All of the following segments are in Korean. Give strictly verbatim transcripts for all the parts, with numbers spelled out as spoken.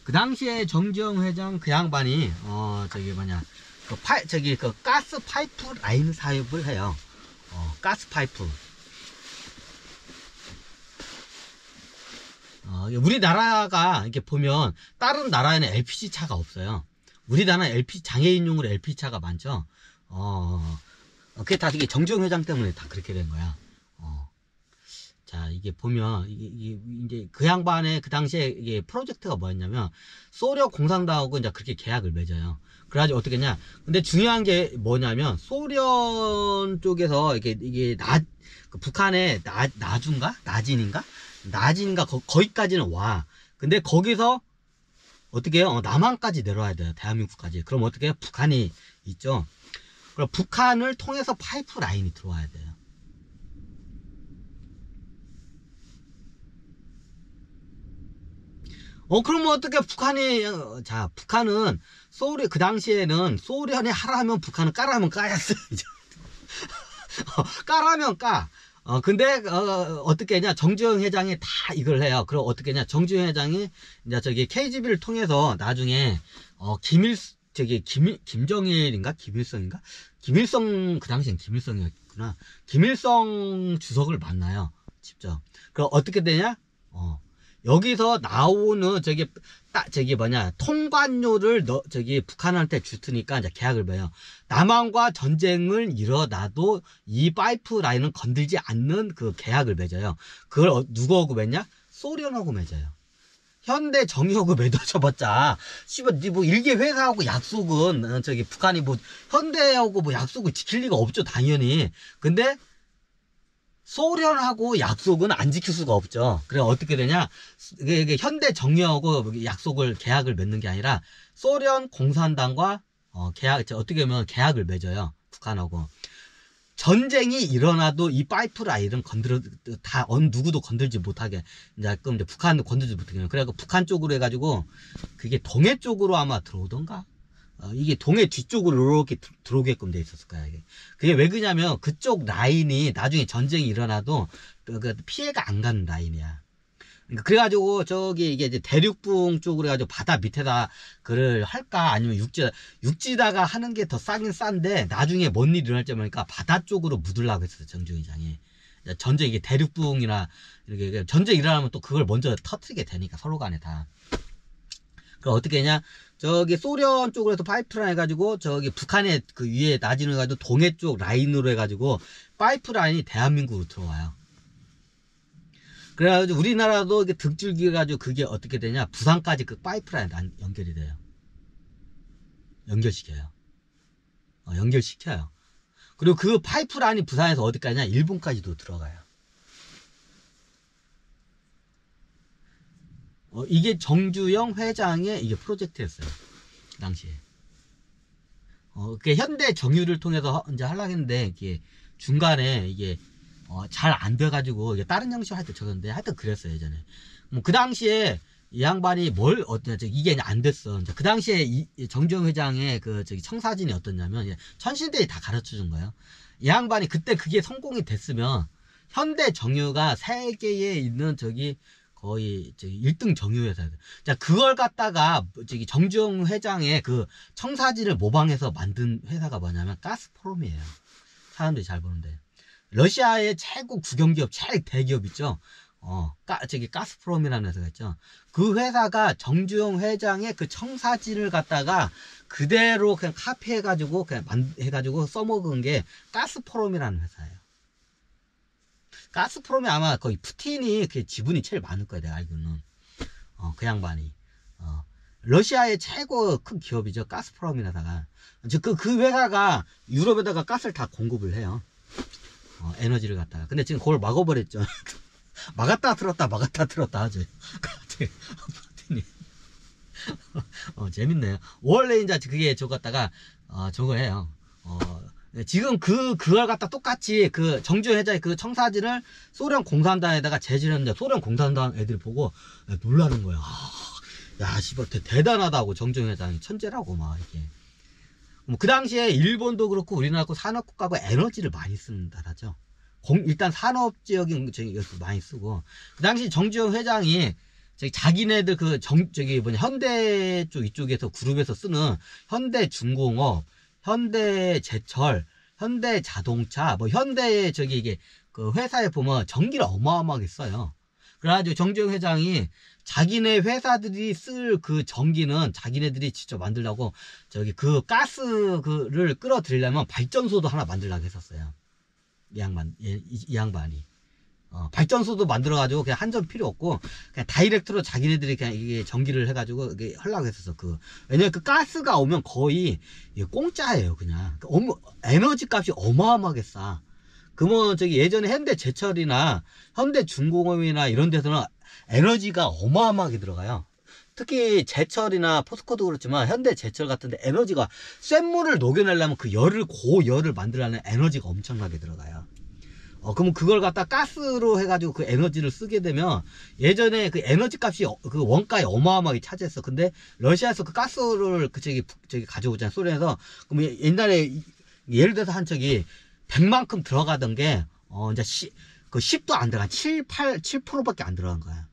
그 당시에 정주영 회장 그 양반이 어 저기 뭐냐 그 파 저기 그 가스 파이프 라인 사업을 해요. 어 가스 파이프. 어 우리나라가 이렇게 보면 다른 나라에는 엘피지 차가 없어요. 우리나라는 엘피지 장애인용으로 엘피지 차가 많죠. 어 그게 다 이게 정주영 회장 때문에 다 그렇게 된 거야. 어. 자, 이게 보면, 이게, 이게, 이제 그 양반의 그 당시에 이게 프로젝트가 뭐였냐면, 소련 공산당하고 이제 그렇게 계약을 맺어요. 그래가지고 어떻게 했냐. 근데 중요한 게 뭐냐면, 소련 쪽에서 이게, 이게 나, 그 북한의 나, 나주인가? 나진인가? 나진인가? 거, 거기까지는 와. 근데 거기서 어떻게 해요? 어, 남한까지 내려와야 돼요. 대한민국까지. 그럼 어떻게 해요? 북한이 있죠. 그럼 북한을 통해서 파이프 라인이 들어와야 돼요. 어, 그러면 어떻게 북한이, 어, 자, 북한은, 소련, 그 당시에는 소련이 하라면 북한은 까라면 까였어요. 어, 까라면 까. 어, 근데, 어, 어떻게 했냐. 정주영 회장이 다 이걸 해요. 그럼 어떻게 했냐. 정주영 회장이, 이제 저기 케이지비를 통해서 나중에, 어, 김일, 저기, 김, 김정일인가? 김일성인가? 김일성, 그 당시엔 김일성이었구나. 김일성 주석을 만나요. 직접. 그럼 어떻게 되냐? 어. 여기서 나오는 저기 딱 저기 뭐냐 통관료를 너 저기 북한한테 주트니까 이제 계약을 맺어요. 남한과 전쟁을 일어나도 이 파이프 라인은 건들지 않는 그 계약을 맺어요. 그걸 어, 누구하고 맺냐? 소련하고 맺어요. 현대 정유하고 맺어줘봤자 씨발 뭐 일개 회사하고 약속은 어, 저기 북한이 뭐 현대하고 뭐 약속을 지킬 리가 없죠 당연히. 근데 소련하고 약속은 안 지킬 수가 없죠. 그래 어떻게 되냐? 이게 현대 정유하고 약속을 계약을 맺는 게 아니라 소련 공산당과 어, 계약 어떻게 보면 계약을 맺어요. 북한하고 전쟁이 일어나도 이 파이프 라인은 건드려 다 어느 누구도 건들지 못하게 이제 그럼 이제 북한도 건들지 못하게 그래갖고 북한 쪽으로 해가지고 그게 동해 쪽으로 아마 들어오던가. 어, 이게 동해 뒤쪽으로 이렇게 들어오게끔 돼 있었을 거야, 이게. 그게 왜 그러냐면, 그쪽 라인이 나중에 전쟁이 일어나도, 그, 피해가 안 가는 라인이야. 그러니까 그래가지고, 저기, 이게 이제 대륙붕 쪽으로 해가지고 바다 밑에다, 그를 할까? 아니면 육지, 육지다가 하는 게 더 싸긴 싼데, 나중에 뭔 일이 일어날지 모르니까 바다 쪽으로 묻으려고 했었어, 정주영 회장이. 전쟁, 이게 대륙붕이나, 이렇게, 전쟁 일어나면 또 그걸 먼저 터트리게 되니까, 서로 간에 다. 그럼 어떻게 했냐? 저기 소련 쪽으로 해서 파이프라인 해가지고 저기 북한의 그 위에 나진을 해가지고 동해 쪽 라인으로 해가지고 파이프라인이 대한민국으로 들어와요. 그래가지고 우리나라도 이게 등줄기가지고 그게 어떻게 되냐? 부산까지 그 파이프라인 연결이 돼요. 연결시켜요. 어, 연결시켜요. 그리고 그 파이프라인이 부산에서 어디까지냐? 일본까지도 들어가요. 어, 이게 정주영 회장의 이게 프로젝트였어요. 그 당시에. 어, 그 현대 정유를 통해서 이제 하려고 했는데, 이게 중간에 이게, 어, 잘 안 돼가지고, 이게 다른 형식으로 할 때 저건데, 하여튼 그랬어요, 예전에. 뭐, 그 당시에 이 양반이 뭘, 어떤, 이게 안 됐어. 이제 그 당시에 이, 정주영 회장의 그, 저기 청사진이 어떻냐면, 천신대에 다 가르쳐 준 거예요. 이 양반이 그때 그게 성공이 됐으면, 현대 정유가 세계에 있는 저기, 거의 저기 일 등 정유회사. 자, 그걸 갖다가 저기 정주영 회장의 그 청사진을 모방해서 만든 회사가 뭐냐면 가스프롬이에요. 사람들이 잘 보는데. 러시아의 최고 국영기업, 최 대기업 있죠. 어, 가, 저기 가스프롬이라는 회사가 있죠. 그 회사가 정주영 회장의 그 청사진을 갖다가 그대로 그냥 카피해가지고 그냥 만, 해가지고 써먹은 게 가스프롬이라는 회사예요. 가스프롬이 아마 거의 푸틴이 그 지분이 제일 많을 거야, 내가 알기로는. 어, 그 양반이. 어, 러시아의 최고 큰 기업이죠, 가스프롬이라다가. 그, 그 회사가 유럽에다가 가스를 다 공급을 해요. 어, 에너지를 갖다가. 근데 지금 그걸 막아버렸죠. 막았다 들었다, 막았다 들었다 하죠. 푸틴이. 어, 재밌네요. 원래 이제 그게 저거 갖다가, 어, 저거 해요. 어, 지금 그, 그걸 갖다 똑같이 그 정주영 회장의 그 청사진을 소련 공산당에다가 재질했는데 소련 공산당 애들이 보고 놀라는 거야. 아, 야, 씨발, 대단하다고 정주영 회장이 천재라고 막 이렇게. 뭐 그 당시에 일본도 그렇고 우리나라도 산업국가고 에너지를 많이 쓰는 나라죠. 공, 일단 산업지역인 저기 많이 쓰고 그 당시 정주영 회장이 저기 자기네들 그 정, 저기 뭐냐, 현대 쪽 이쪽에서 그룹에서 쓰는 현대중공업, 현대제철, 현대자동차, 뭐 현대 저기 이게 그 회사에 보면 전기를 어마어마하게 써요. 그래가지고 정주영 회장이 자기네 회사들이 쓸 그 전기는 자기네들이 직접 만들려고 저기 그 가스를 끌어들이려면 발전소도 하나 만들려고 했었어요. 이 양반, 이, 이 양반이. 어, 발전소도 만들어가지고 그냥 한전 필요 없고 그냥 다이렉트로 자기네들이 그냥 이게 전기를 해가지고 이게 하려고 했었어. 그 왜냐면 그 가스가 오면 거의 이게 공짜예요. 그냥 어머, 에너지 값이 어마어마하게 싸. 그러면 저기 예전에 현대제철이나 현대중공업이나 이런 데서는 에너지가 어마어마하게 들어가요. 특히 제철이나 포스코도 그렇지만 현대제철 같은데 에너지가 쇳물을 녹여내려면 그 열을 고열을 만들려면 에너지가 엄청나게 들어가요. 어, 그러면 그걸 갖다 가스로 해가지고 그 에너지를 쓰게 되면 예전에 그 에너지 값이 그 원가에 어마어마하게 차지했어. 근데 러시아에서 그 가스를 그 저기, 저기 가져오잖아. 소련에서. 그럼 옛날에 예를 들어서 한 저기 백만큼 들어가던 게 어, 이제 시, 그 십도 안 들어가. 칠, 팔, 칠 퍼센트밖에 안 들어간 거야.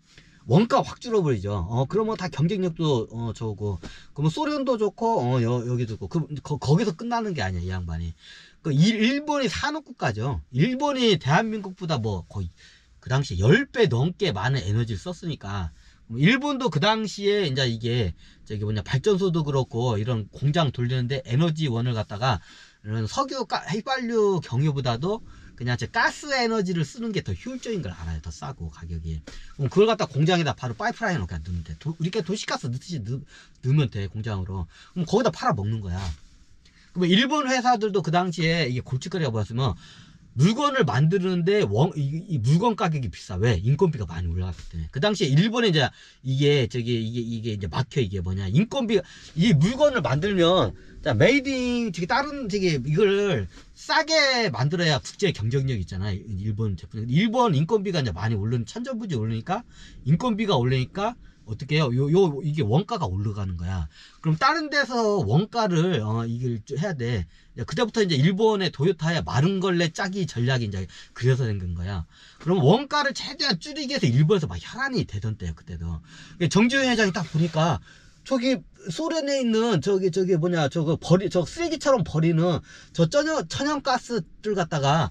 원가 확 줄어버리죠. 어, 그러면 다 경쟁력도, 어, 좋고. 그러면 소련도 좋고, 어, 여, 여기도 좋고. 그, 거, 거기서 끝나는 게 아니야, 이 양반이. 그, 일, 일본이 산업국가죠. 일본이 대한민국보다 뭐, 거의, 그 당시에 십 배 넘게 많은 에너지를 썼으니까. 일본도 그 당시에, 이제 이게, 저기 뭐냐, 발전소도 그렇고, 이런 공장 돌리는데 에너지원을 갖다가, 이런 석유, 가, 휘발유 경유보다도, 그냥 제 가스 에너지를 쓰는 게 더 효율적인 걸 알아요. 더 싸고 가격이. 그럼 그걸 갖다 공장에다 바로 파이프라인으로 그냥 넣으면 돼. 도, 우리가 도시가스 넣듯이 넣, 넣으면 돼. 공장으로. 그럼 거기다 팔아 먹는 거야. 그럼 일본 회사들도 그 당시에 이게 골칫거리가 뭐였으면 물건을 만드는데 원, 이, 이 물건 가격이 비싸. 왜? 인건비가 많이 올라갔기 때문에. 그 당시에 일본에 이제 이게 저기 이게 이게 이제 막혀. 이게 뭐냐? 인건비가 이 물건을 만들면 자 메이딩 저기 다른 저기 이걸 싸게 만들어야 국제 경쟁력 있잖아. 일본 제품. 일본 인건비가 이제 많이 오르는 천정부지 오르니까 인건비가 오르니까 어떻게 해요? 요, 요, 이게 원가가 올라가는 거야. 그럼 다른 데서 원가를, 어, 이걸 해야 돼. 그때부터 이제 일본의 도요타의 마른 걸레 짜기 전략이 이제 그래서 생긴 거야. 그럼 원가를 최대한 줄이기 위해서 일본에서 막 혈안이 되던 때요, 그때도. 정주영 회장이 딱 보니까 저기 소련에 있는 저기 저기 뭐냐 저거 버리 저 쓰레기처럼 버리는 저 천연 천연가스들 갖다가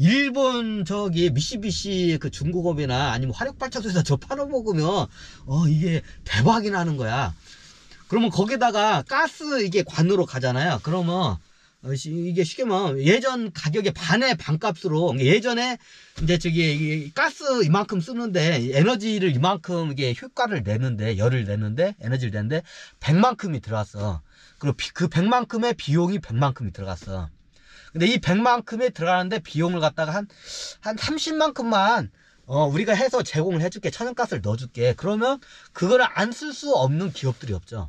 일본 저기 미쓰비시 그 중공업이나 아니면 화력발전소에서 저 팔아먹으면 어 이게 대박이 나는 거야. 그러면 거기다가 가스 이게 관으로 가잖아요. 그러면 어, 이게 쉽게 말하면 예전 가격의 반의 반값으로 예전에 이제 저기 가스 이만큼 쓰는데 에너지를 이만큼 이게 효과를 내는데 열을 내는데 에너지를 내는데 백만큼이 들어갔어. 그리고 그 백만큼의 비용이 백만큼이 들어갔어. 근데 이 백만큼이 들어가는데 비용을 갖다가 한 한 삼십만큼만 어 우리가 해서 제공을 해줄게. 천연가스를 넣어줄게. 그러면 그거를 안 쓸 수 없는 기업들이 없죠.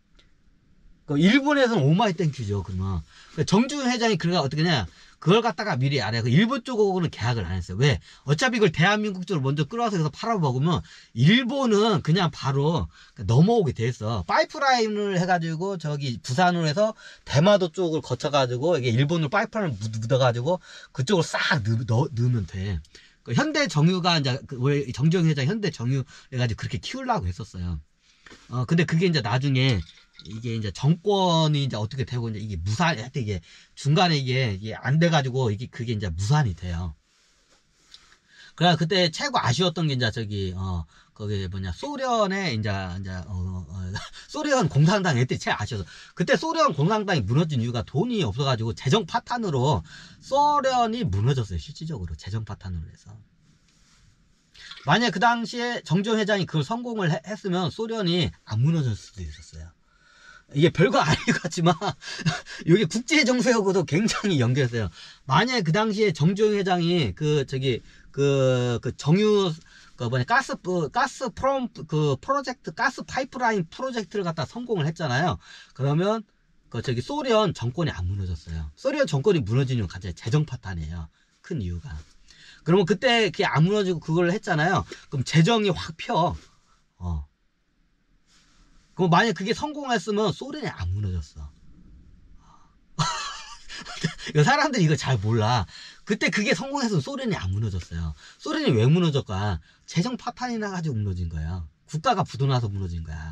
일본에서는 오마이 땡큐죠. 그러면 정주영 회장이 그러니까 어떻게 냐 그걸 갖다가 미리 알아요. 일본 쪽하고는 계약을 안 했어요. 왜? 어차피 이걸 대한민국 쪽으로 먼저 끌어와서 여기서 팔아먹으면 일본은 그냥 바로 넘어오게 돼 있어. 파이프라인을 해가지고 저기 부산으로 해서 대마도 쪽을 거쳐가지고 이게 일본으로 파이프라인을 묻어가지고 그쪽으로 싹 넣, 넣, 넣으면 돼. 현대 정유가 이제 왜 정주영 회장 현대 정유 해가지고 그렇게 키우려고 했었어요. 어 근데 그게 이제 나중에 이게 이제 정권이 이제 어떻게 되고 이제 이게 무산, 하여튼 이게 중간에 이게, 이게 안 돼가지고 이게 그게 이제 무산이 돼요. 그래 그때 최고 아쉬웠던 게 이제 저기 어 거기 뭐냐 소련의 이제 이제 어, 어 소련 공산당이 그때 최 아쉬워서 그때 소련 공산당이 무너진 이유가 돈이 없어가지고 재정 파탄으로 소련이 무너졌어요. 실질적으로 재정 파탄으로 해서. 만약 그 당시에 정주영 회장이 그걸 성공을 해, 했으면 소련이 안 무너졌을 수도 있었어요. 이게 별거 아닌 것 같지만 이게 국제정세하고도 굉장히 연결했어요. 만약에 그 당시에 정주영 회장이 그 저기 그, 그 정유 그 뭐냐 가스 가스 프롬 그 프로젝트 가스 파이프라인 프로젝트를 갖다 성공을 했잖아요. 그러면 그 저기 소련 정권이 안 무너졌어요. 소련 정권이 무너진 이유는 가장 재정 파탄이에요. 큰 이유가. 그러면 그때 그게 안 무너지고 그걸 했잖아요. 그럼 재정이 확 펴. 어. 그럼 만약 그게 성공했으면 소련이 안 무너졌어. 사람들이 이거 잘 몰라. 그때 그게 성공했으면 소련이 안 무너졌어요. 소련이 왜 무너졌까? 재정 파탄이 나가지고 무너진 거야. 국가가 부도나서 무너진 거야.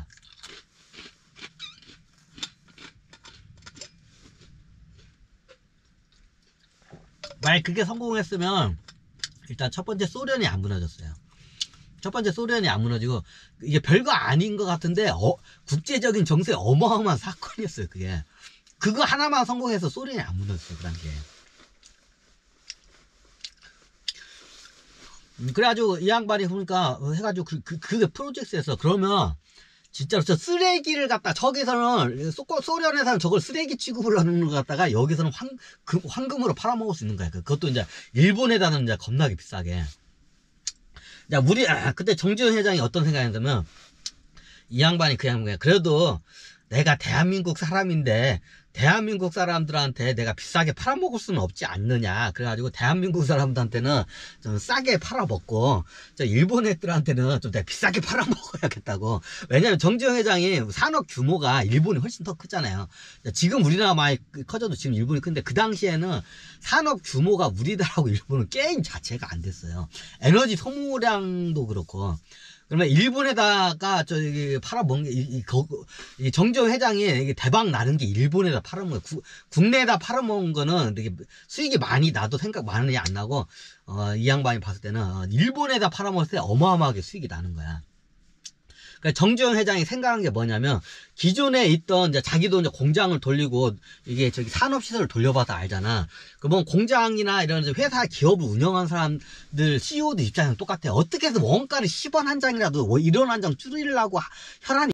만약 그게 성공했으면 일단 첫 번째 소련이 안 무너졌어요. 첫 번째 소련이 안 무너지고 이게 별거 아닌 것 같은데 어, 국제적인 정세에 어마어마한 사건이었어요. 그게 그거 하나만 성공해서 소련이 안 무너졌어요. 그 당시에. 음, 그래가지고 이 양반이 보니까 해가지고 그, 그, 그게 프로젝트에서 그러면 진짜로 저 쓰레기를 갖다 저기서는 소, 소련에서는 저걸 쓰레기 취급을 하는 것 같다가 여기서는 황, 그, 황금으로 팔아먹을 수 있는 거야. 그것도 이제 일본에다는 이제 겁나게 비싸게. 야, 우리 아, 그때 정지현 회장이 어떤 생각이었냐면 이 양반이 그 양반이 그래도 내가 대한민국 사람인데 대한민국 사람들한테 내가 비싸게 팔아먹을 수는 없지 않느냐. 그래가지고 대한민국 사람들한테는 좀 싸게 팔아먹고 저 일본 애들한테는 좀 내가 비싸게 팔아먹어야겠다고. 왜냐면 정지영 회장이 산업 규모가 일본이 훨씬 더 크잖아요. 지금 우리나라 많이 커져도 지금 일본이 큰데 그 당시에는 산업 규모가 우리나라하고 일본은 게임 자체가 안 됐어요. 에너지 소모량도 그렇고. 그러면 일본에다가 저기 팔아먹는 게, 이, 이, 거, 이 정지영 회장이 이게 대박 나는 게 일본에다 팔아먹는 거, 국내에다 팔아먹은 거는 되게 수익이 많이 나도 생각 많이 안 나고, 어, 이 양반이 봤을 때는, 어, 일본에다 팔아먹을 때 어마어마하게 수익이 나는 거야. 그러니까 정지영 회장이 생각한 게 뭐냐면, 기존에 있던 이제 자기도 이제 공장을 돌리고, 이게 저기 산업시설을 돌려봐서 알잖아. 그러면 공장이나 이런 회사 기업을 운영한 사람들 씨이오도 입장에서 똑같아. 어떻게 해서 원가를 십 원 한 장이라도 일 원 한 장 줄이려고 혈안이